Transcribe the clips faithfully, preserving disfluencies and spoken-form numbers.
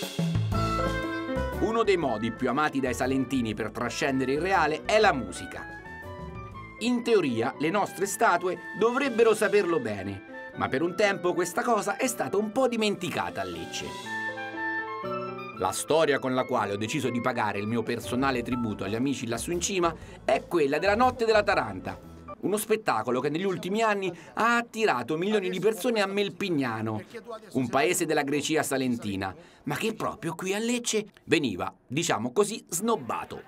Uno dei modi più amati dai salentini per trascendere il reale è la musica. In teoria le nostre statue dovrebbero saperlo bene, ma per un tempo questa cosa è stata un po' dimenticata a Lecce. La storia con la quale ho deciso di pagare il mio personale tributo agli amici lassù in cima è quella della Notte della Taranta, uno spettacolo che negli ultimi anni ha attirato milioni di persone a Melpignano, un paese della Grecia salentina, ma che proprio qui a Lecce veniva, diciamo così, snobbato.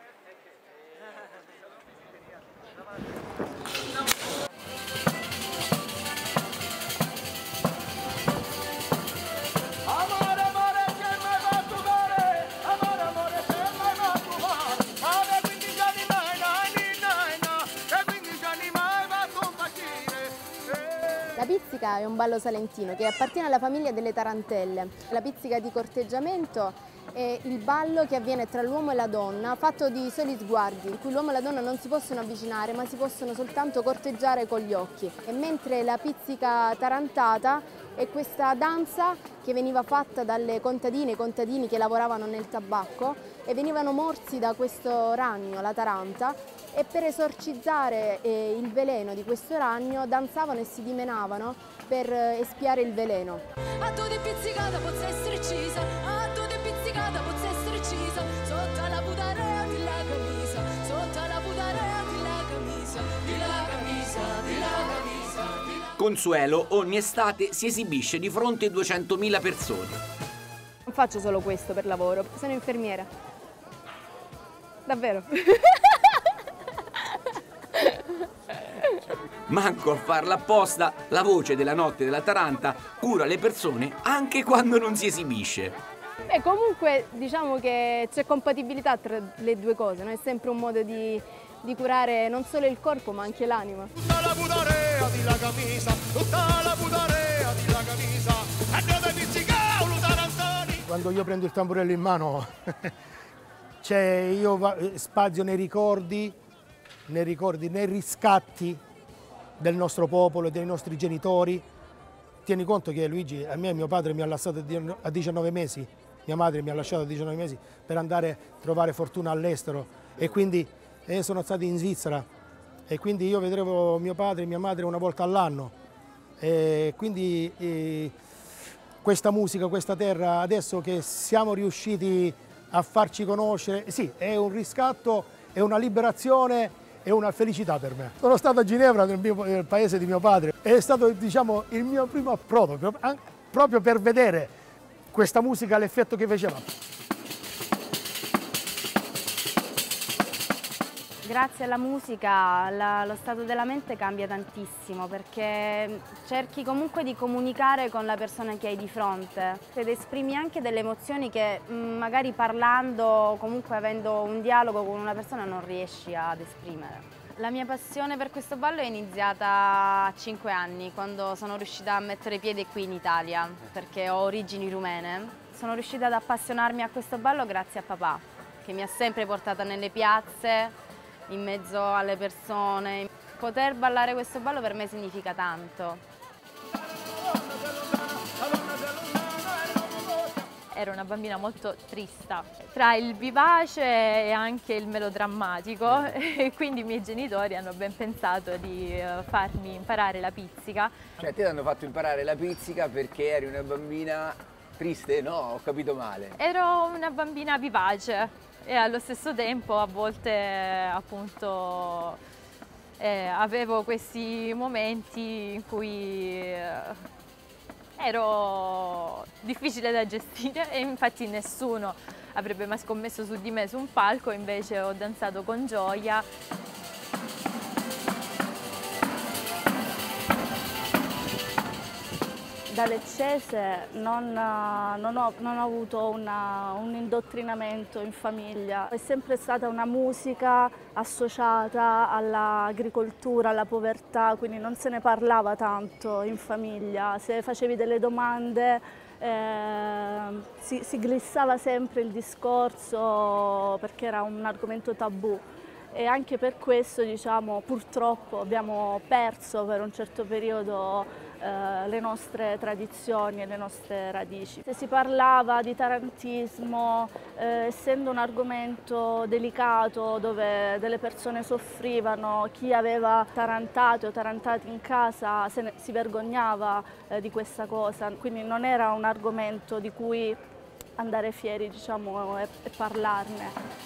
La pizzica è un ballo salentino che appartiene alla famiglia delle tarantelle. La pizzica di corteggiamento è il ballo che avviene tra l'uomo e la donna, fatto di soli sguardi, in cui l'uomo e la donna non si possono avvicinare, ma si possono soltanto corteggiare con gli occhi. E mentre la pizzica tarantata è questa danza che veniva fatta dalle contadine e contadini che lavoravano nel tabacco e venivano morsi da questo ragno, la taranta, e per esorcizzare eh, il veleno di questo ragno danzavano e si dimenavano per eh, espiare il veleno. A tu di pizzicata posso essere uccisa, a tu di pizzicata posso essere uccisa, sotto la putarea di la camisa, sotto la putarea di la camisa, di la camisa, di la camisa, di la... Consuelo ogni estate si esibisce di fronte a duecentomila persone. Non faccio solo questo per lavoro, sono infermiera. Davvero. Manco a farla apposta, la voce della Notte della Taranta cura le persone anche quando non si esibisce. Beh, comunque diciamo che c'è compatibilità tra le due cose, no? È sempre un modo di, di curare non solo il corpo ma anche l'anima. Tutta la putarea di la camisa, tutta la putarea di la camisa, andiamo a pizzicare un tarantani. Quando io prendo il tamburello in mano, cioè io spazio nei ricordi, nei ricordi, nei riscatti del nostro popolo, dei nostri genitori. Tieni conto che Luigi, a me mio padre mi ha lasciato a diciannove mesi, mia madre mi ha lasciato a diciannove mesi per andare a trovare fortuna all'estero e quindi eh, sono stato in Svizzera e quindi io vedevo mio padre e mia madre una volta all'anno e quindi eh, questa musica, questa terra, adesso che siamo riusciti a farci conoscere, sì, è un riscatto, è una liberazione, è una felicità per me. Sono stato a Ginevra, nel, mio, nel paese di mio padre, è stato, diciamo, il mio primo approdo, proprio per vedere questa musica, l'effetto che faceva. Grazie alla musica la, lo stato della mente cambia tantissimo perché cerchi comunque di comunicare con la persona che hai di fronte ed esprimi anche delle emozioni che mh, magari parlando o comunque avendo un dialogo con una persona non riesci ad esprimere. La mia passione per questo ballo è iniziata a cinque anni, quando sono riuscita a mettere piede qui in Italia, perché ho origini rumene. Sono riuscita ad appassionarmi a questo ballo grazie a papà, che mi ha sempre portata nelle piazze, in mezzo alle persone. Poter ballare questo ballo per me significa tanto. Ero una bambina molto trista, tra il vivace e anche il melodrammatico, e quindi i miei genitori hanno ben pensato di farmi imparare la pizzica. Cioè te ti hanno fatto imparare la pizzica perché eri una bambina triste? No, ho capito male. Ero una bambina vivace e allo stesso tempo a volte appunto eh, avevo questi momenti in cui eh, ero difficile da gestire e infatti nessuno avrebbe mai scommesso su di me su un palco, invece ho danzato con gioia. Da leccese non, non, ho, non ho avuto una, un indottrinamento in famiglia, è sempre stata una musica associata all'agricoltura, alla povertà, quindi non se ne parlava tanto in famiglia. Se facevi delle domande eh, si, si glissava sempre il discorso perché era un argomento tabù. E anche per questo, diciamo, purtroppo abbiamo perso per un certo periodo eh, le nostre tradizioni e le nostre radici. Se si parlava di tarantismo, eh, essendo un argomento delicato dove delle persone soffrivano, chi aveva tarantate o tarantati in casa se ne, si vergognava eh, di questa cosa, quindi non era un argomento di cui andare fieri, diciamo, e, e parlarne.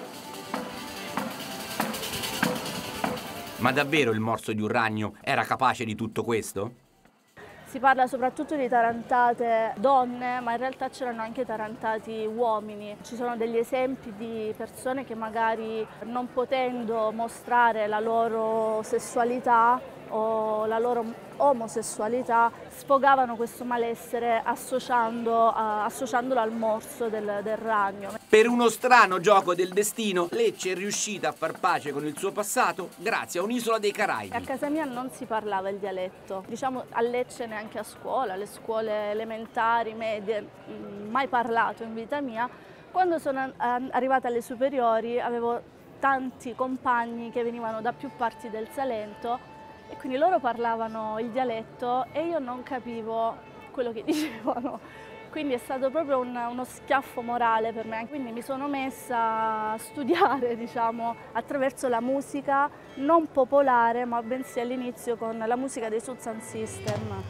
Ma davvero il morso di un ragno era capace di tutto questo? Si parla soprattutto di tarantate donne, ma in realtà c'erano anche tarantati uomini. Ci sono degli esempi di persone che magari non potendo mostrare la loro sessualità o la loro omosessualità sfogavano questo malessere associando, uh, associandolo al morso del, del ragno. Per uno strano gioco del destino, Lecce è riuscita a far pace con il suo passato grazie a un'isola dei Caraibi. A casa mia non si parlava il dialetto, diciamo a Lecce neanche a scuola, alle scuole elementari, medie, mai parlato in vita mia. Quando sono arrivata alle superiori avevo tanti compagni che venivano da più parti del Salento e quindi loro parlavano il dialetto e io non capivo quello che dicevano. Quindi è stato proprio un, uno schiaffo morale per me. Quindi mi sono messa a studiare, diciamo, attraverso la musica non popolare, ma bensì all'inizio con la musica dei Sound System.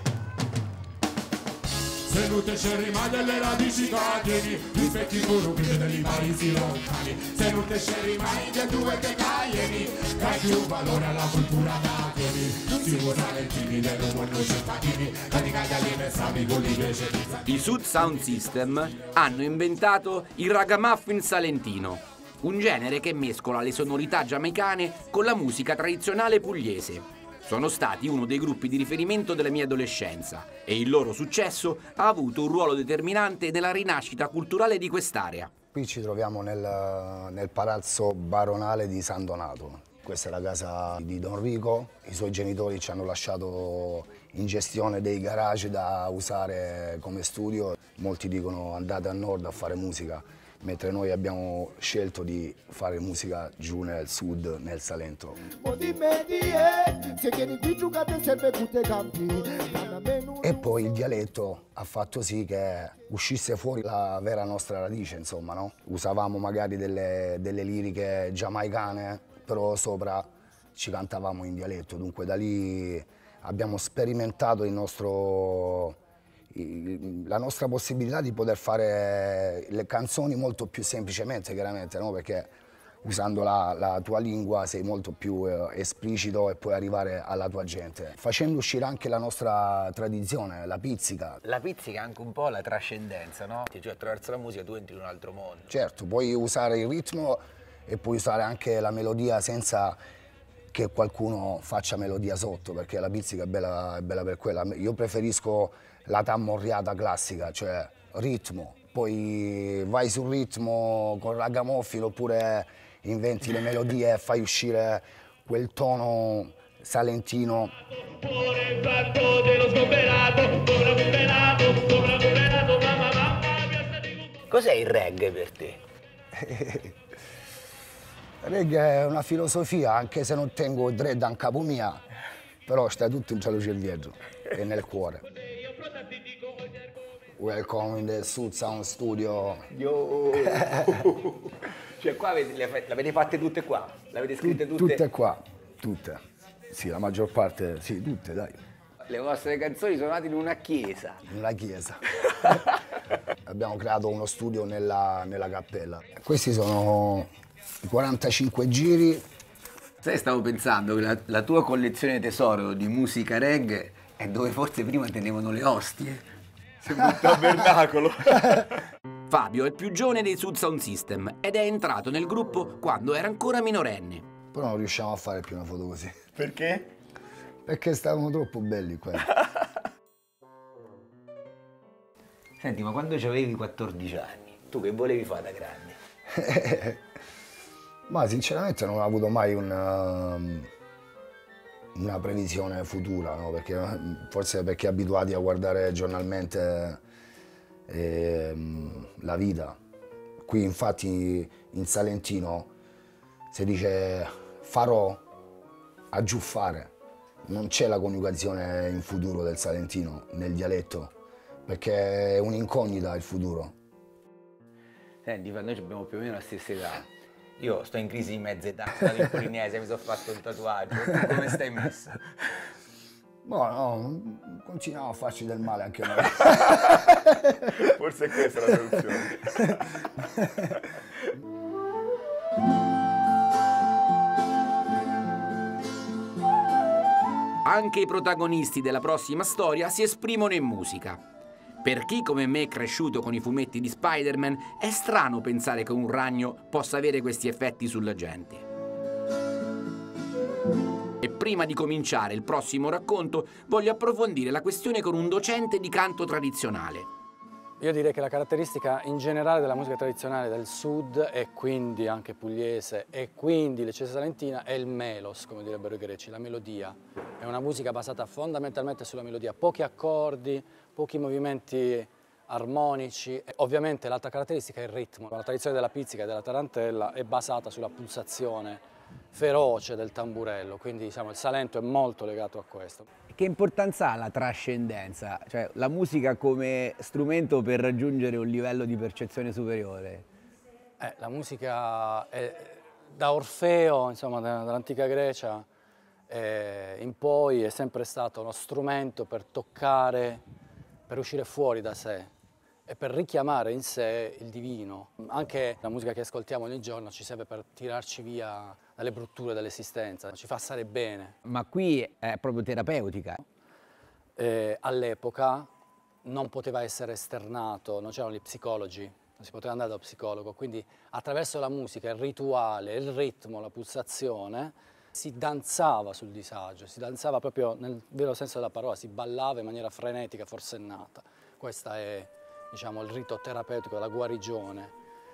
Se non te scegli mai delle radici cateni, rispetti pure che dei paesi lontani. Se non te scegli mai del due che caglieni, dai più valore alla cultura cateni. Si usano i timi dell'uomo non c'è patini, cani cagliali ne sabi con l'invece di... I Sud Sound System hanno inventato il ragamuffin salentino, un genere che mescola le sonorità giamaicane con la musica tradizionale pugliese. Sono stati uno dei gruppi di riferimento della mia adolescenza e il loro successo ha avuto un ruolo determinante nella rinascita culturale di quest'area. Qui ci troviamo nel, nel palazzo baronale di San Donato. Questa è la casa di Don Rico, i suoi genitori ci hanno lasciato in gestione dei garage da usare come studio. Molti dicono andate a nord a fare musica, mentre noi abbiamo scelto di fare musica giù nel sud, nel Salento. E poi il dialetto ha fatto sì che uscisse fuori la vera nostra radice, insomma, no? Usavamo magari delle, delle liriche giamaicane, però sopra ci cantavamo in dialetto, dunque da lì abbiamo sperimentato il nostro... la nostra possibilità di poter fare le canzoni molto più semplicemente, chiaramente, no? Perché usando la, la tua lingua sei molto più eh, esplicito e puoi arrivare alla tua gente. Facendo uscire anche la nostra tradizione, la pizzica. La pizzica è anche un po' la trascendenza, no? Cioè attraverso la musica tu entri in un altro mondo. Certo, puoi usare il ritmo e puoi usare anche la melodia senza che qualcuno faccia melodia sotto, perché la pizzica è bella, è bella per quella. Io preferisco la tammorriata classica, cioè ritmo, poi vai sul ritmo con ragamuffin oppure inventi le melodie e fai uscire quel tono salentino. Cos'è il reggae per te? Il reggae è una filosofia, anche se non tengo dread in capo mia, però sta tutto in cielo cervello e nel cuore. Welcome in the Sud Sound Studio. Yo. Cioè qua l'avete fatte tutte qua? L'avete scritte tutte? Tutte qua, tutte. Sì, la maggior parte, sì, tutte, dai. Le vostre canzoni sono nate in una chiesa. In una chiesa. Abbiamo creato uno studio nella, nella cappella. Questi sono i quarantacinque giri. Sai, stavo pensando che la, la tua collezione tesoro di musica reggae è dove forse prima tenevano le ostie. Sembra un tabernacolo. Fabio è il più giovane dei Sud Sound System ed è entrato nel gruppo quando era ancora minorenne. Però non riusciamo a fare più una foto così. Perché? Perché stavano troppo belli qua. Senti, ma quando avevi quattordici anni, tu che volevi fare da grande? Ma sinceramente non ho avuto mai una, una previsione futura, no? Perché, forse perché abituati a guardare giornalmente eh, la vita. Qui infatti in salentino si dice farò, aggiuffare. non c'è la coniugazione in futuro del salentino, nel dialetto, perché è un'incognita il futuro. Senti, noi abbiamo più o meno la stessa età. Io sto in crisi di mezza età, sono andato in Polinesia, mi sono fatto un tatuaggio. Come stai messo? No, no, continuiamo a farci del male anche noi. Forse è questa la soluzione. Anche i protagonisti della prossima storia si esprimono in musica. Per chi come me è cresciuto con i fumetti di Spider-Man, è strano pensare che un ragno possa avere questi effetti sulla gente. E prima di cominciare il prossimo racconto, voglio approfondire la questione con un docente di canto tradizionale. Io direi che la caratteristica in generale della musica tradizionale del sud, e quindi anche pugliese, e quindi leccese salentina, è il melos, come direbbero i greci, la melodia. È una musica basata fondamentalmente sulla melodia, pochi accordi, pochi movimenti armonici. E ovviamente l'altra caratteristica è il ritmo. La tradizione della pizzica e della tarantella è basata sulla pulsazione feroce del tamburello, quindi diciamo, il Salento è molto legato a questo. Che importanza ha la trascendenza, cioè la musica come strumento per raggiungere un livello di percezione superiore? Eh, la musica è, da Orfeo, insomma, dall'antica Grecia eh, in poi è sempre stato uno strumento per toccare, per uscire fuori da sé e per richiamare in sé il divino. Anche la musica che ascoltiamo ogni giorno ci serve per tirarci via dalle brutture dell'esistenza, ci fa stare bene. Ma qui è proprio terapeutica. Eh, all'epoca non poteva essere esternato, non c'erano gli psicologi, non si poteva andare dallo psicologo, quindi attraverso la musica, il rituale, il ritmo, la pulsazione, si danzava sul disagio, si danzava proprio nel vero senso della parola, si ballava in maniera frenetica, forsennata. Questo è, diciamo, il rito terapeutico della guarigione.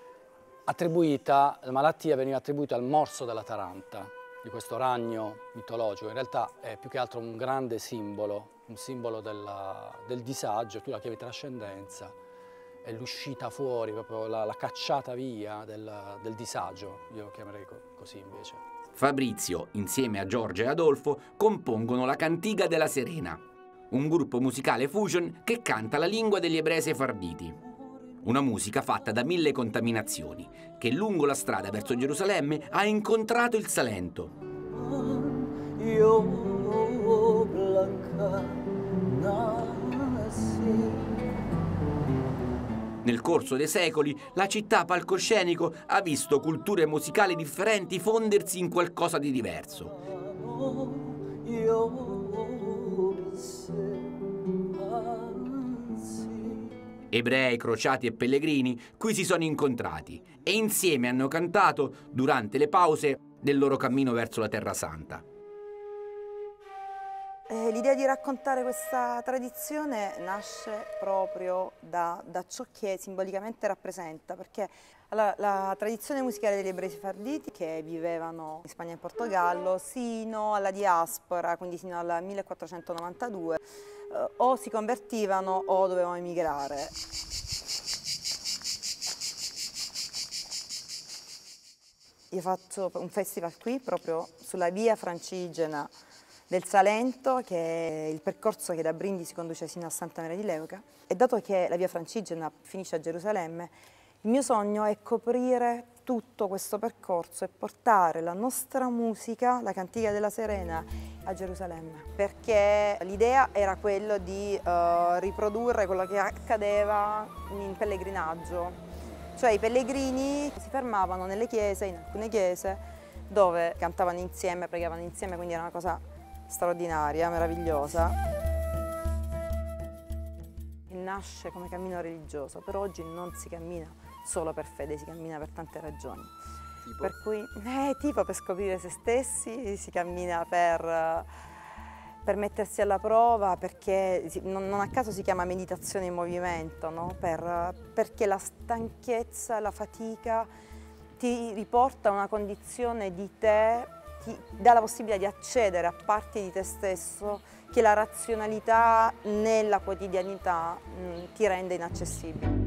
Attribuita, la malattia veniva attribuita al morso della taranta, di questo ragno mitologico. In realtà è più che altro un grande simbolo, un simbolo della, del disagio, tu la chiami trascendenza, è l'uscita fuori, proprio la, la cacciata via del, del disagio, io lo chiamerei così invece. Fabrizio, insieme a Giorgia e Adolfo, compongono la Cantiga della Serena, un gruppo musicale fusion che canta la lingua degli ebrei sefarditi. Una musica fatta da mille contaminazioni, che lungo la strada verso Gerusalemme ha incontrato il Salento. Nel corso dei secoli, la città palcoscenico ha visto culture musicali differenti fondersi in qualcosa di diverso. Ebrei, crociati e pellegrini qui si sono incontrati e insieme hanno cantato durante le pause del loro cammino verso la Terra Santa. Eh, L'idea di raccontare questa tradizione nasce proprio da, da ciò che simbolicamente rappresenta, perché allora, la tradizione musicale degli ebrei sefarditi che vivevano in Spagna e in Portogallo sino alla diaspora, quindi sino al millequattrocentonovantadue, eh, o si convertivano o dovevano emigrare. Io faccio un festival qui proprio sulla via Francigena del Salento, che è il percorso che da Brindisi conduce sino a Santa Maria di Leuca, e dato che la via Francigena finisce a Gerusalemme, il mio sogno è coprire tutto questo percorso e portare la nostra musica, la Cantiga della Serena, a Gerusalemme, perché l'idea era quello di uh, riprodurre quello che accadeva in pellegrinaggio, cioè i pellegrini si fermavano nelle chiese, in alcune chiese, dove cantavano insieme, pregavano insieme, quindi era una cosa straordinaria, meravigliosa. Nasce come cammino religioso, però oggi non si cammina solo per fede, si cammina per tante ragioni. Tipo? Per cui, eh, tipo per scoprire se stessi, si cammina per, per mettersi alla prova, perché non, non a caso si chiama meditazione in movimento, no? per, perché la stanchezza, la fatica ti riporta a una condizione di te, ti dà la possibilità di accedere a parti di te stesso che la razionalità nella quotidianità mh, ti rende inaccessibile.